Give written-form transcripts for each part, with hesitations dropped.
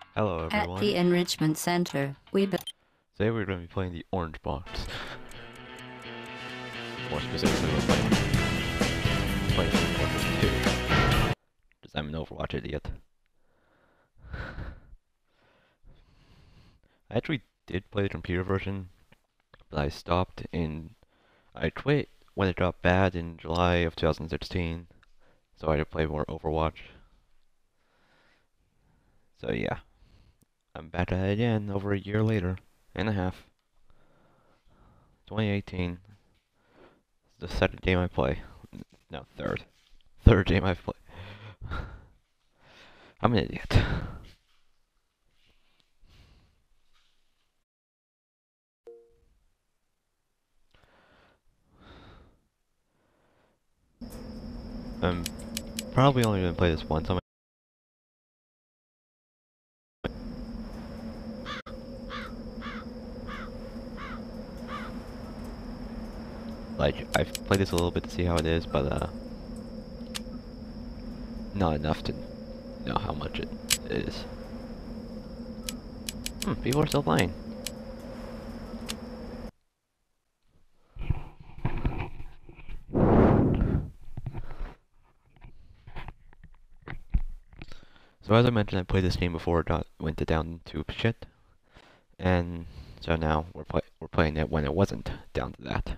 Hello At everyone. the Enrichment Center, Today we're going to be playing the Orange Box. More specifically, we're playing Overwatch 2. Because I'm an Overwatch idiot. I actually did play the computer version, but I stopped I quit when it got bad in July of 2016, so I had to play more Overwatch. So yeah, I'm back at it again over a year later and a half. 2018. It's the second game I play. No, third. Third game I've played. I'm an idiot. I'm probably only gonna play this once. Like, I've played this a little bit to see how it is, but not enough to know how much it is. People are still playing. So as I mentioned, I played this game before it went down to shit, and so now we're playing it when it wasn't down to that.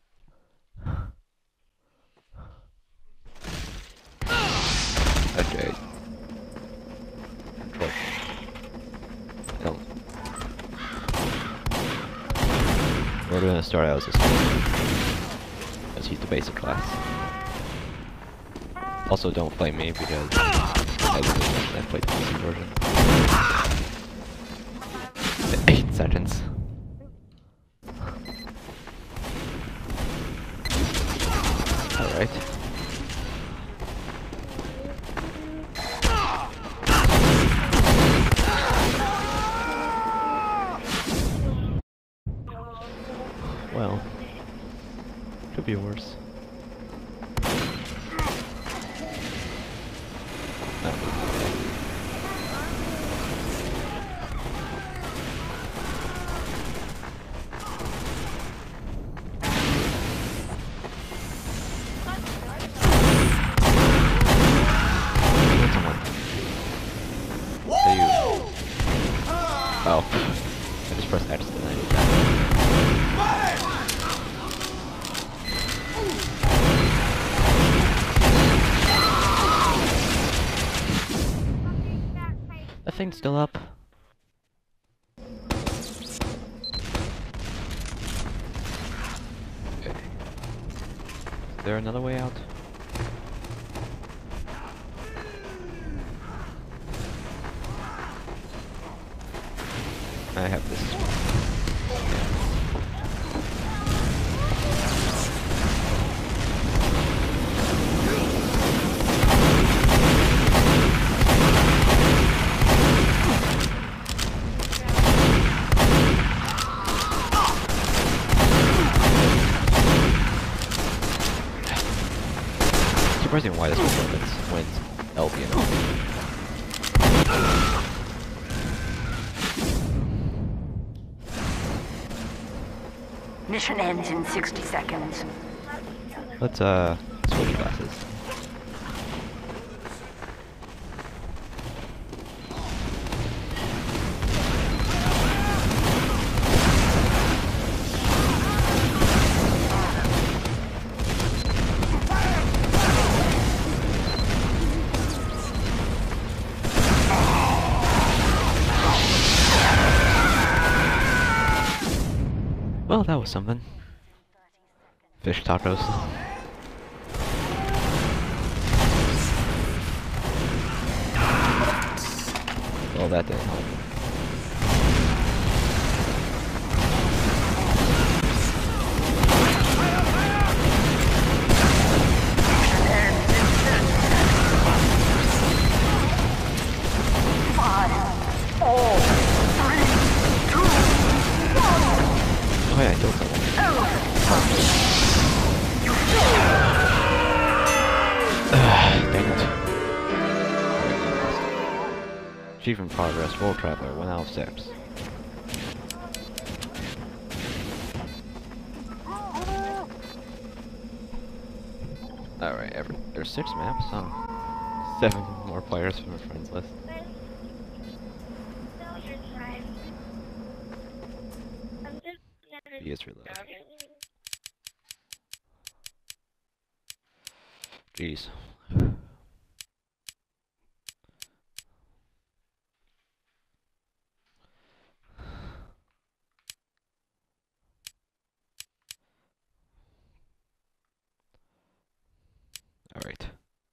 Okay. Control. No. We're gonna start out as this one, as he's the basic class. Also, don't blame me because I played the PC version. 8 seconds. Alright. Well, could be worse. Oh, I just pressed X and I did that. That thing's still up. Okay. Is there another way out? I have this. Surprising why this performance when it's LB and LB. Mission ends in 60 seconds. Let's switch classes. Well, that was something. Fish tacos. Well, that didn't help. Oh yeah, I killed someone. Dang it. Achievement progress, World Traveler, 1 out of 6. Alright, there's 6 maps, huh? 7 more players from a friends list. PS reload. Jeez. Alright.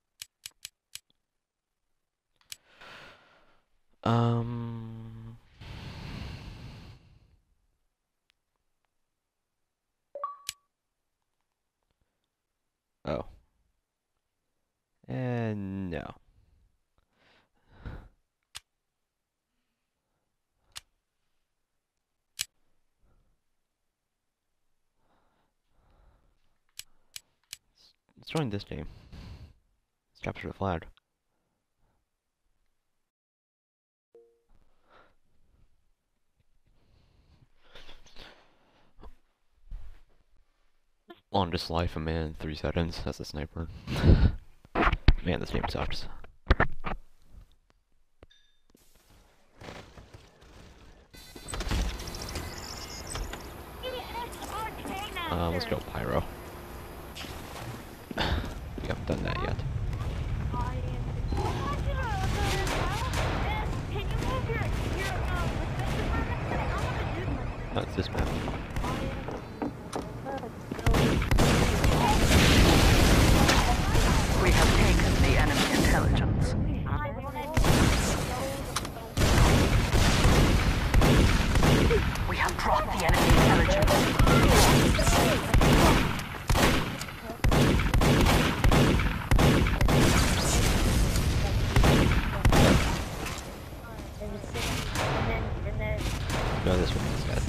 Oh. And no. Let's join this game. Let's capture the flag. Longest life a man in 3 seconds as a sniper. Man, this game sucks. Let's go Pyro. We haven't done that yet. That's this map. We have taken the enemy intelligence. We have dropped the enemy intelligence. No, this one instead.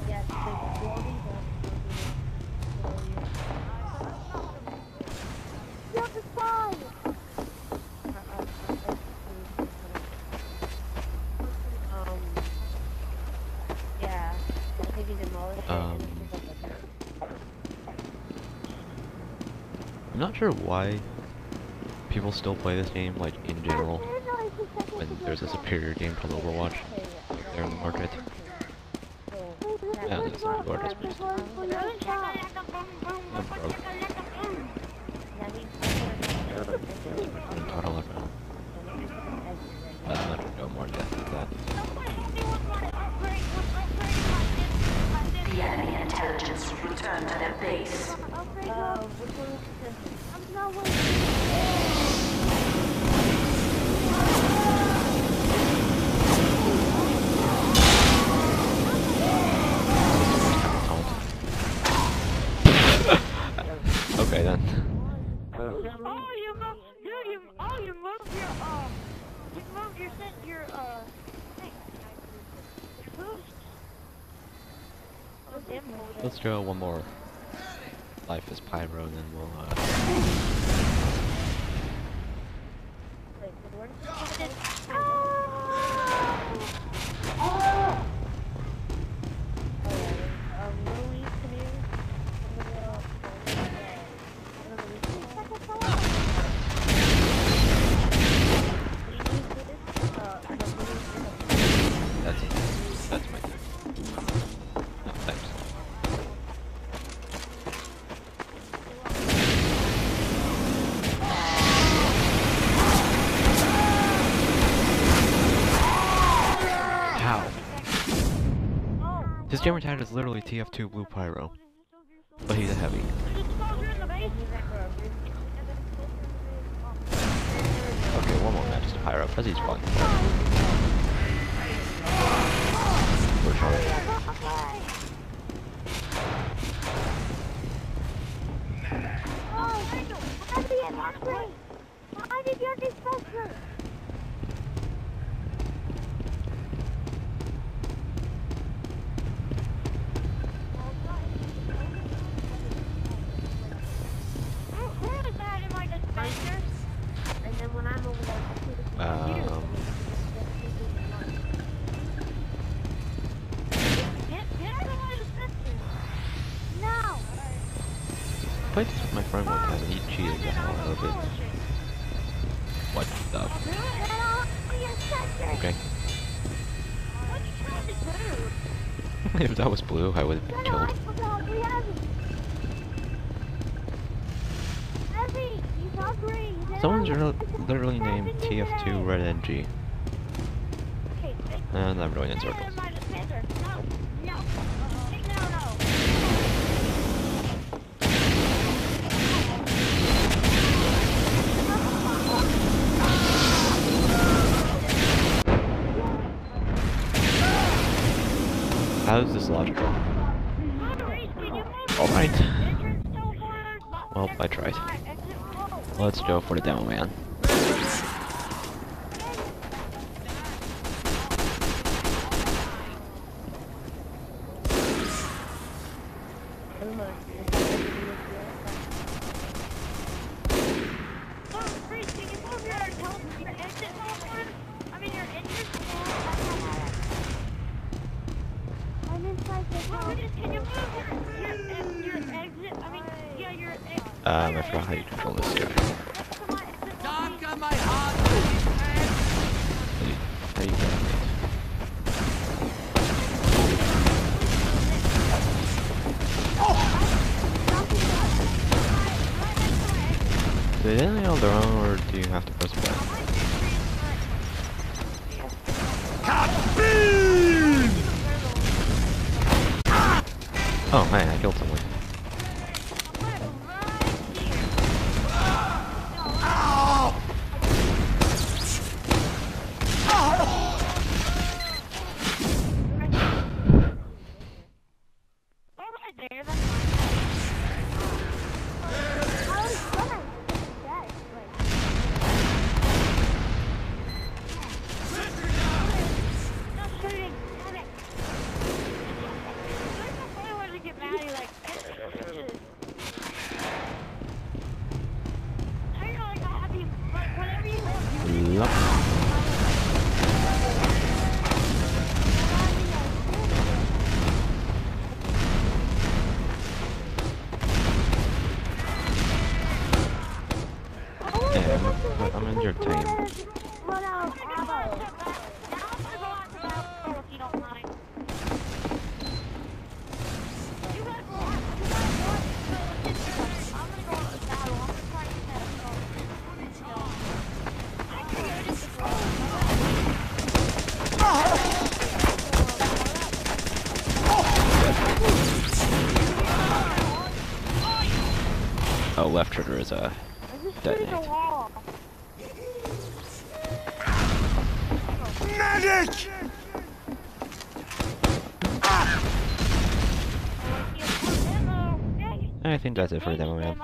I'm not sure why people still play this game, like, in general, when there's a superior game called Overwatch there in the market. Yeah, that's not gorgeous, but I'm broke. I'm not gonna go more depth than that. The enemy intelligence returned to their base. Okay then. Let's go one more. Life is Pyro, and then we'll that's my thing. No, thanks. How? His gamer tag is literally TF2 Blue Pyro, but he's a heavy. Okay, one more match to Pyro, because he's fun. For sure. Why did you have this poster? Who is that in my dispenser? And then when I'm over there, played this with my friend one time and he cheated the hell out of it. What the? Okay. If that was blue, I would have been killed. Someone's literally named TF2 Red NG. And I'm going in circles. How is this logical? Alright. Well, I tried. Let's go for the demo man. I forgot how you control this guy. How you get it? Do they land on their own, or do you have to press a button? Oh man, I killed someone. I'm entertained. Oh, left trigger is a detonate. Medic! I think that's it for the demo man.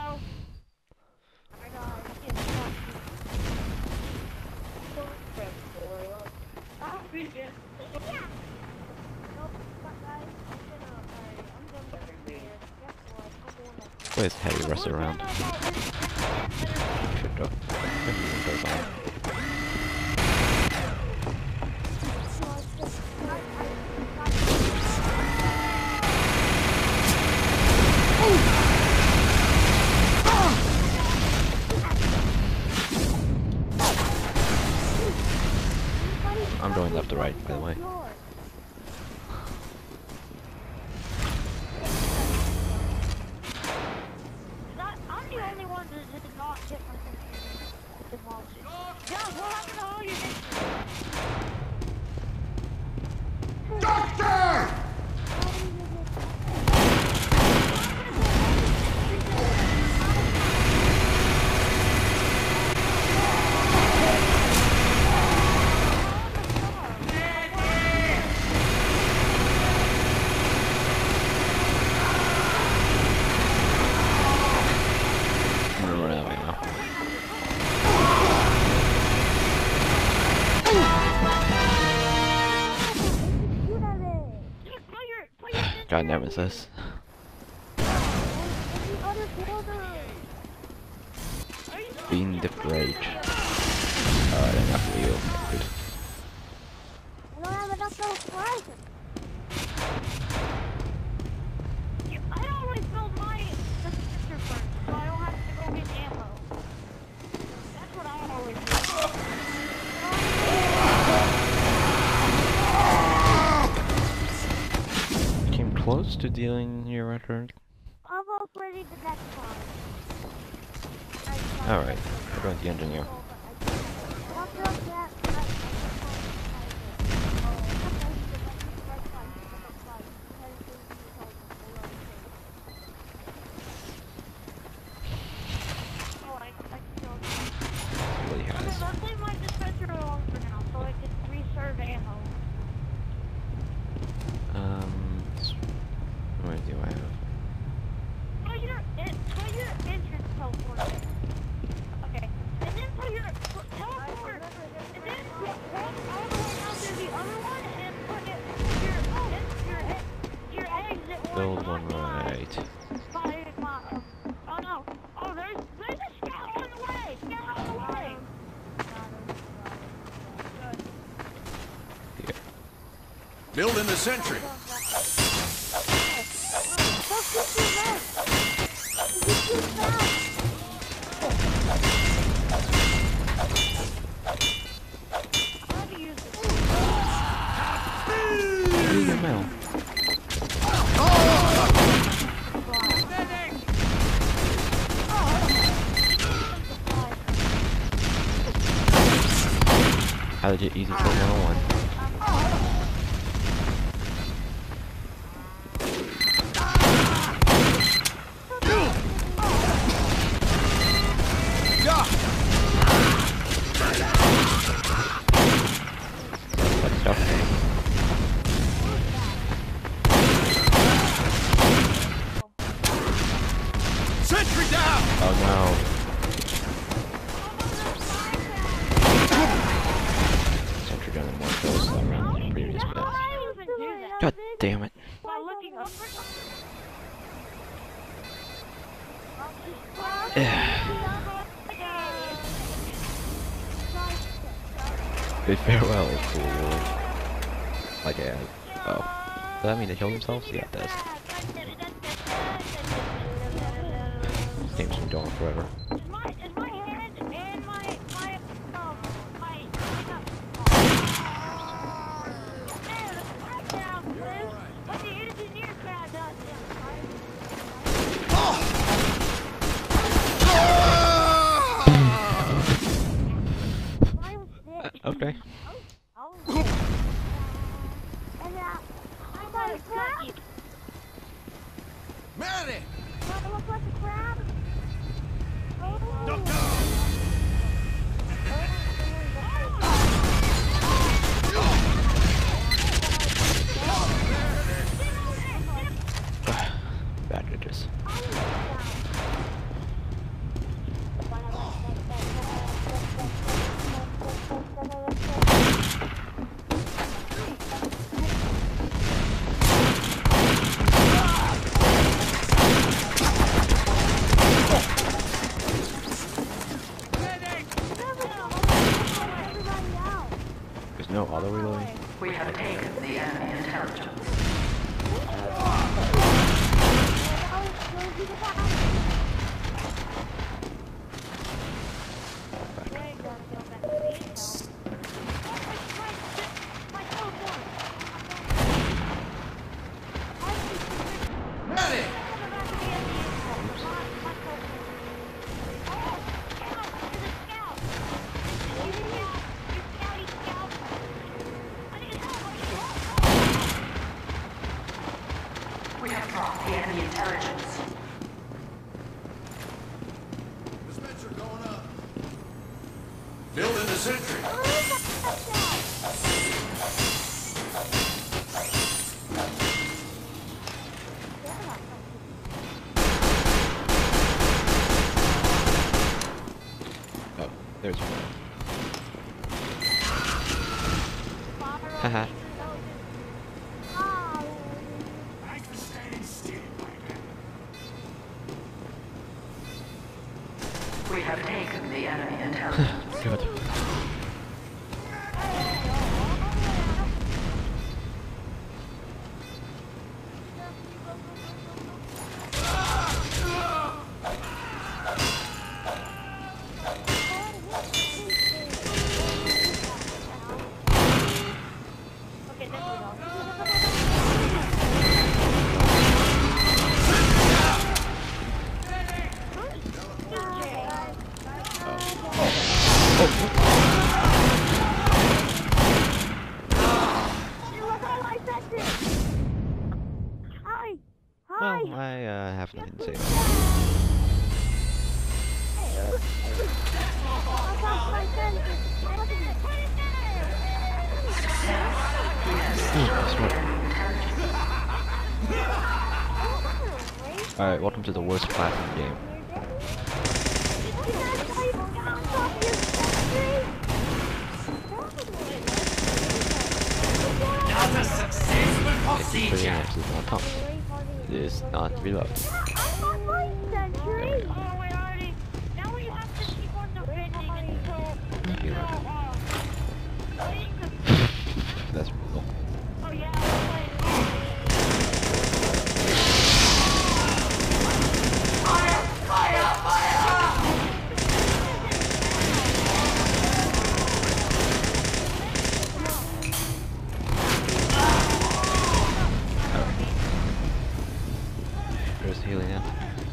Where's heavy rest around? Should go. Everything goes on. I'm going left to right, by the way. I'm the only one that did not get my demolished. Yeah, what happened to all your Doctor! God nemesis. Fiend of rage. Alright, enough of you. Good. I don't have enough filtration. I always build my sister first. close to dealing your record. Almost ready the next one. Alright, we're going to the engineer. What he has. Let's leave my dispenser alone for now, so I can reserve ammo. What do I have? Put your entrance teleport. Okay. And then put your teleport. And then walk all the way down to the other one and put it your exit one. Build one right. By my, oh no. Oh, there's a scout on the way. Scout on the way. Here. Build in the sentry. Use your mail. How to get easy code 101. Let's go. Sentry down! Oh no. Sentry gun and more kills than around the previous bit. God damn it. Bid farewell to like a oh. Does that mean they killed themselves? Yeah, it does. This game's been going forever. Okay. Manny! Duck Bad judges. There's no auto reloading. We have taken the enemy intelligence. Manny! We have dropped the enemy intelligence. Dispenser going up. Build in the sentry. Oh, there's one. Haha. Thanks for staying still, We have taken the enemy intelligence. Good. Well, I have nothing to say about it. Alright, welcome to the worst platform game. Not a successful procedure. This is not count. It is not reload. Now we have to keep on defending until That's real. oh yeah. There's healing it.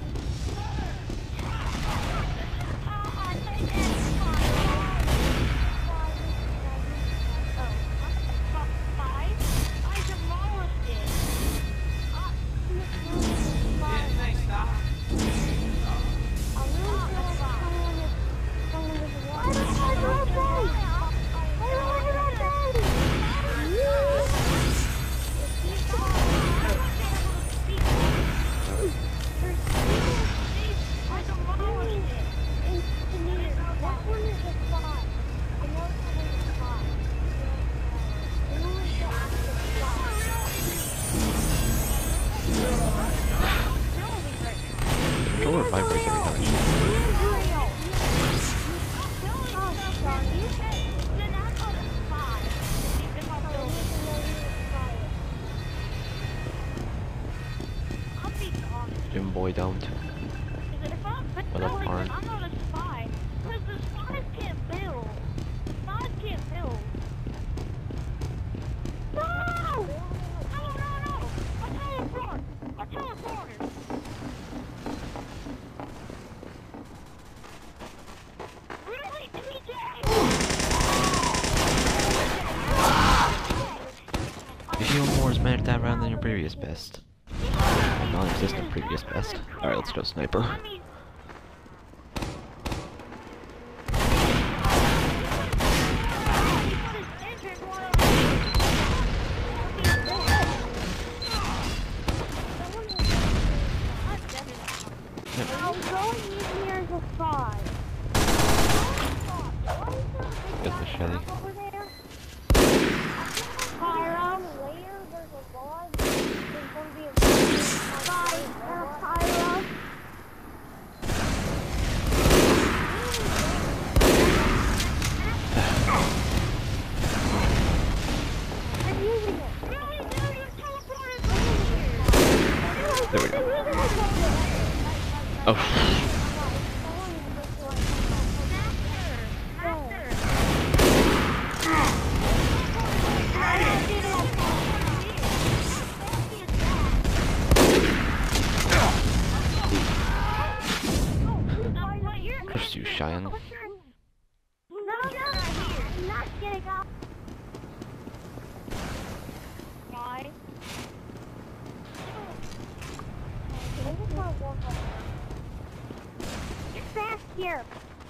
Controller vibrates every time I shoot. Jim Boy don't. What up, Arn? I'm not a spy. Because the spies can't build. Spies can't build. No! No! A teleport! A teleporter! Really, TJ? You feel more smashed that round than your previous best. Non-existent previous best. Alright, let's go sniper. I mean, I'm going in here as a spy. Get the machete. Over there. Pyro. Later, there's a boss. There's going to be a spy and a pyro. I'm using it. There we go. Oh. Curse you, Cheyenne. No, I'm not getting up. Why? Get fast here.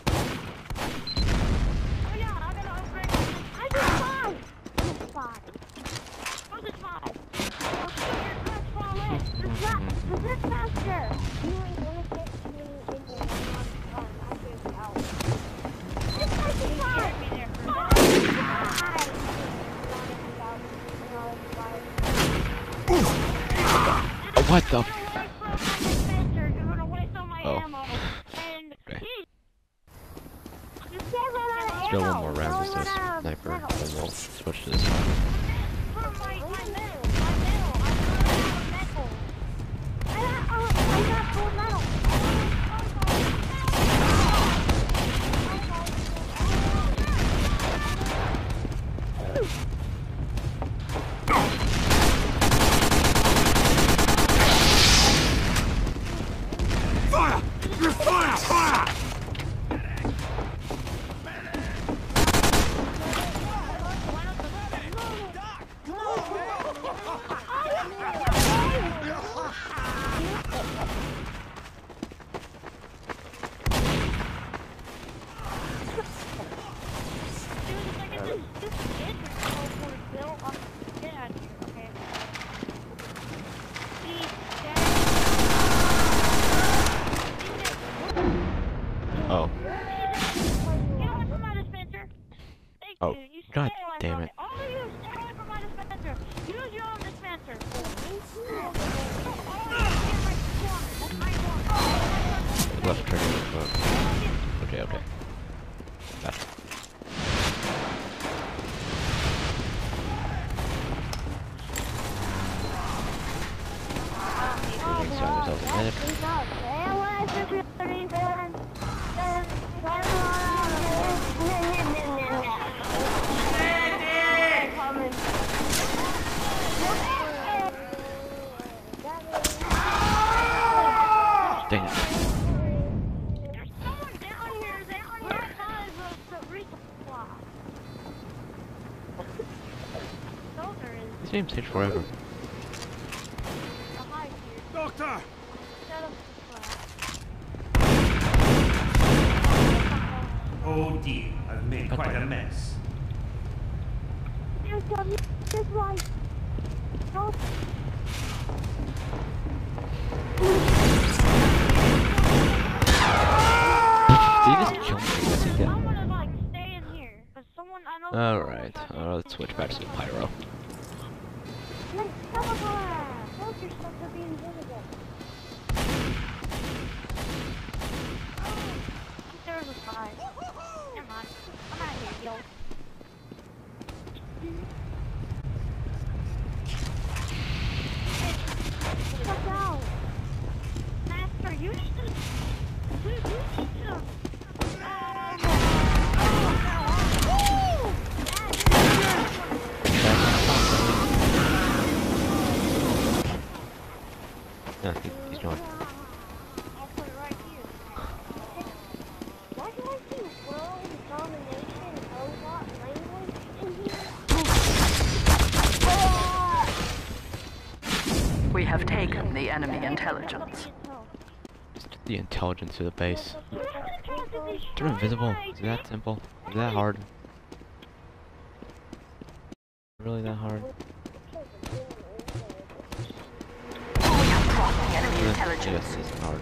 Oh yeah, I'm gonna upgrade. I just five. Just five. Oh, just five. Okay, let's fall in. Just this faster. You ain't gonna get me in there. I'm actually out. Just five. What the? Oh. Okay. Still one more round with this sniper, and we'll switch to this one. Fire! You're fire! Fire! medic. Dang it. There's someone down here that has the resupply. So there is These games take forever. a high here. Doctor! Set up the flag. Oh dear, I've made quite a mess. There's some just like go. Did you just kill me? Yes, he did. I'm gonna like stay in here, cause someone I know. Alright, let's switch back to the pyro. Let's telegraph. Hold your stuff to be invisible. There's a spy. Never mind. I'm out here, yo. Fuck out. Master, you need to. You need to. Yeah, he's not. I'll put it right here. Why do I see world domination robot language in here? We have taken the enemy intelligence. Just the intelligence of the base. Turn invisible. Is it that simple? Is it that hard? Really that hard? We have dropped the enemy Yes, intelligence. this isn't hard.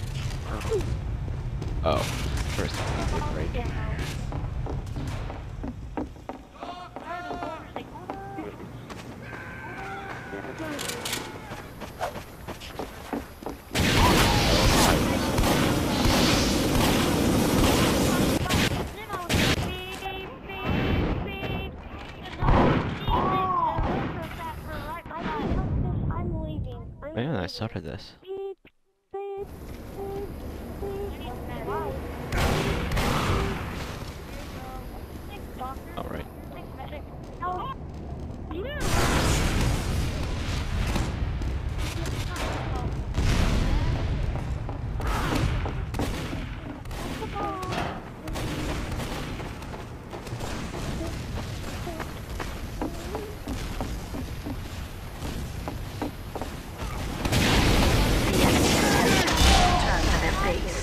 Oh, first we need to break. Man, I started this. Alright. Return to their base.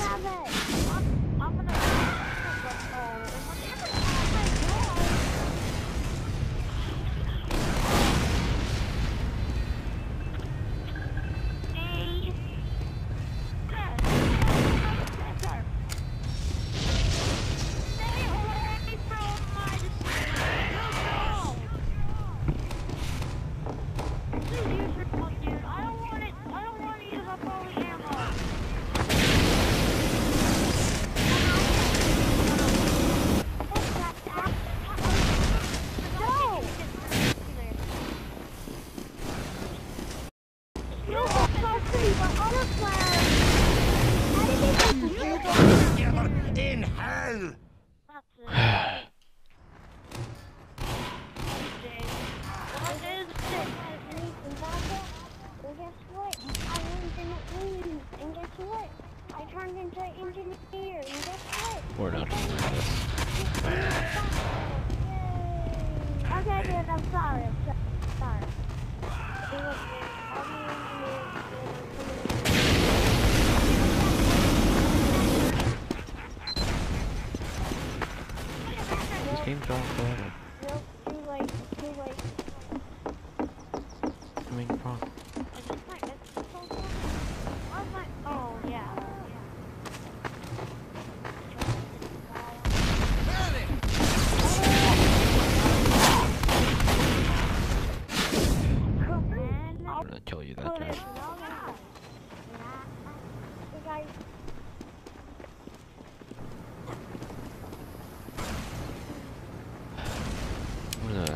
In hell! And guess what? I turned into an engineer, and guess what? We're not doing this. Okay, dude, I'm sorry. Sorry. It was all the This game's going forever. Nope, too late. Too late. I mean, wrong. Is this my exit phone? Where's my... Oh, yeah. I'm gonna kill you that time. I'm gonna...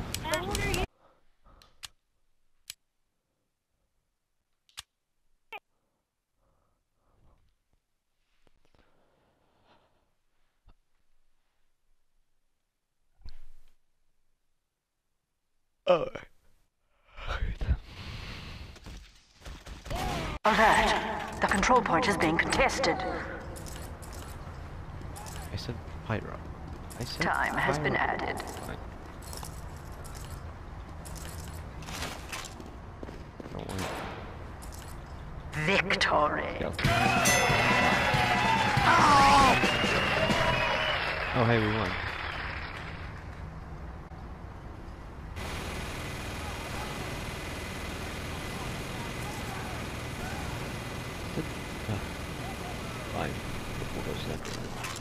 Oh. Alert! The control point is being contested. I said pyro. I said Time has been pyro. added. Fine. Don't worry. Victory! Yeah. Oh, hey, we won. Fine. We'll go second.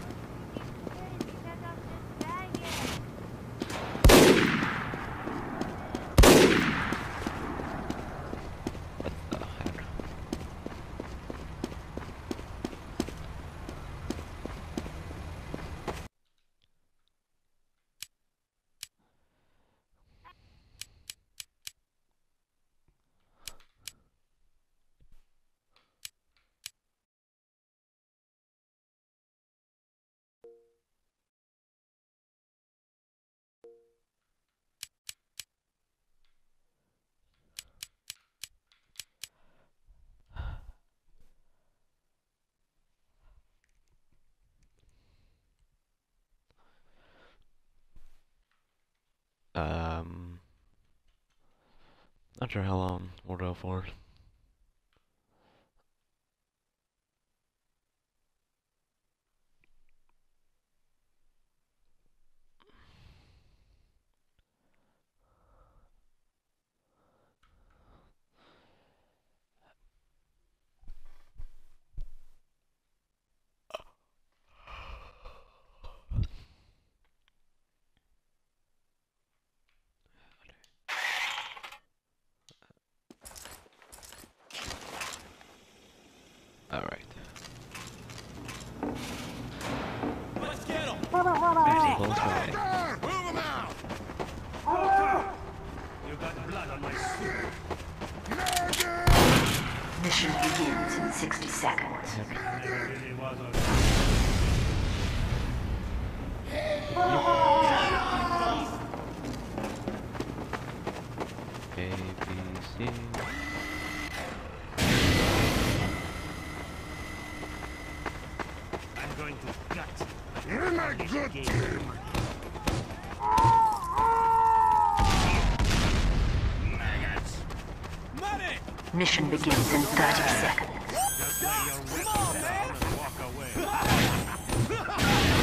What the heck? Not sure how long we'll go for. Alright. Let's get him! Medic! Close away. Move him out! You got blood on my suit. Mission begins in 60 seconds. Never really was a... A, B, C. I'm going to gut. You're not good, kid! Maggots! Money! Mission begins in 30 seconds. Just lay your weapon down and walk away. I'm going to gut.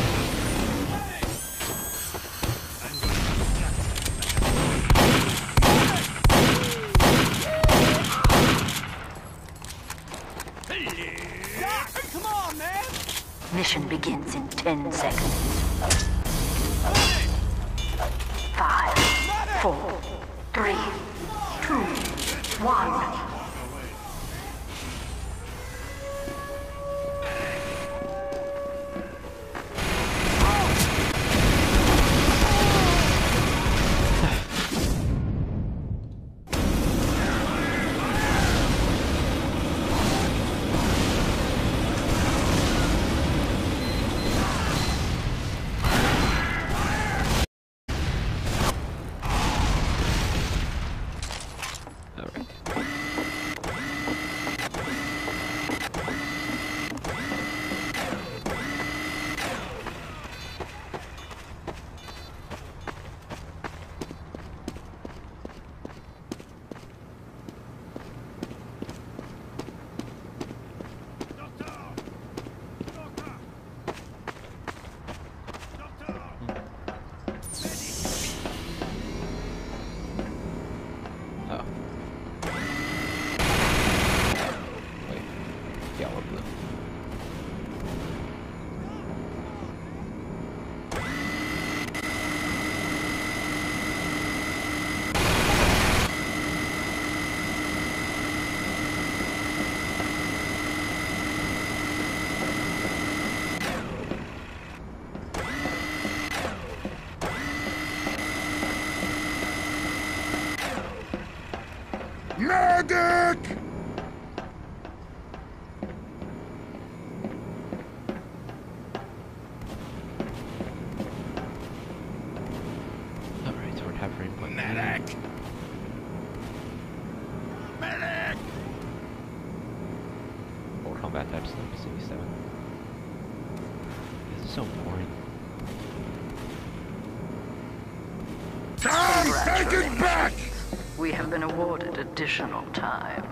Come on, man! Mission begins in 10 seconds. 5, 4, 3, 2, 1. Medic! Alright, so we're halfway point. Medic! combat types like 67. This is so boring. Take it back! We have been awarded additional time.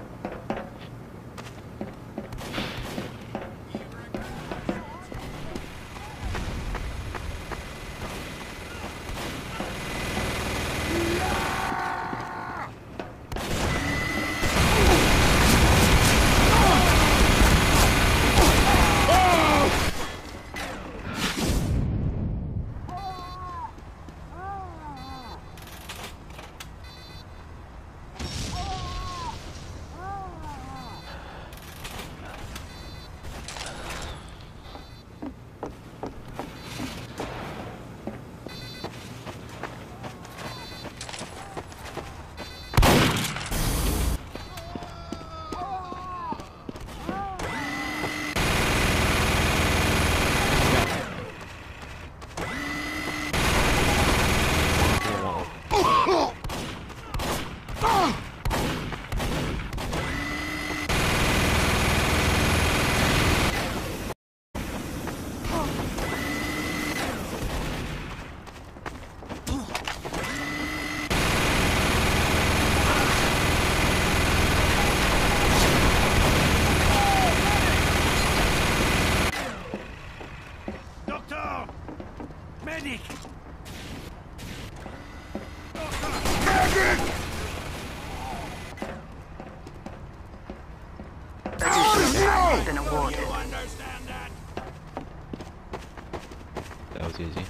Doctor! Medic! Additional time has been awarded. Understand that? That was easy.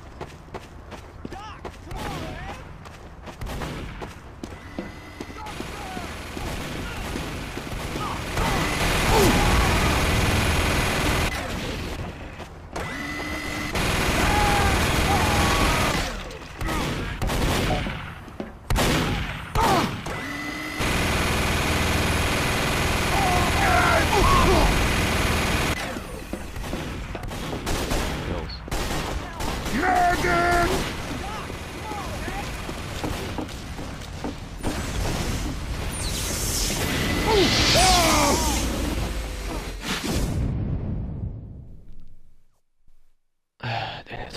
Dang it.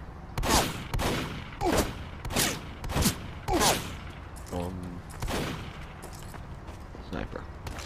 Sniper.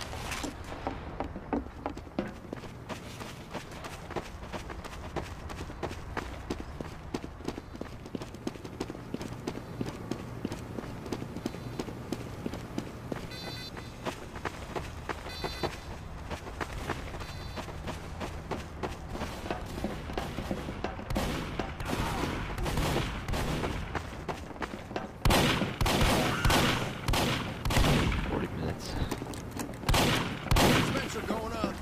Dispenser going up.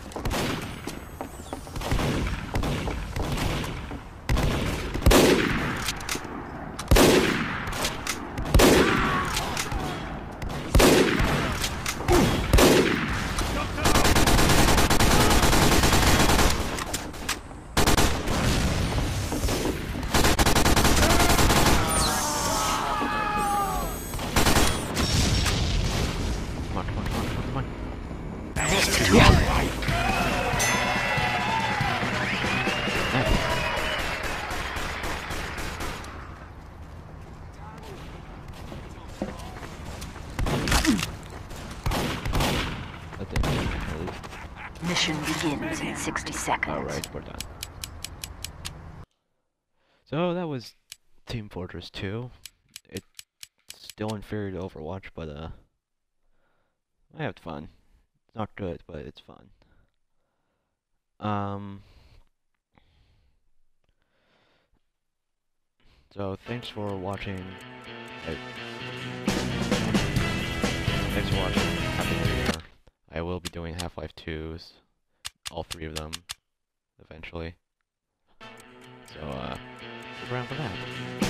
Mission begins in 60 seconds. Alright, we're done. So that was Team Fortress 2. It's still inferior to Overwatch, but I had fun. It's not good, but it's fun. So thanks for watching. Thanks for watching. Happy New Year. I will be doing Half-Life 2s, all 3 of them, eventually. So, stick around for that.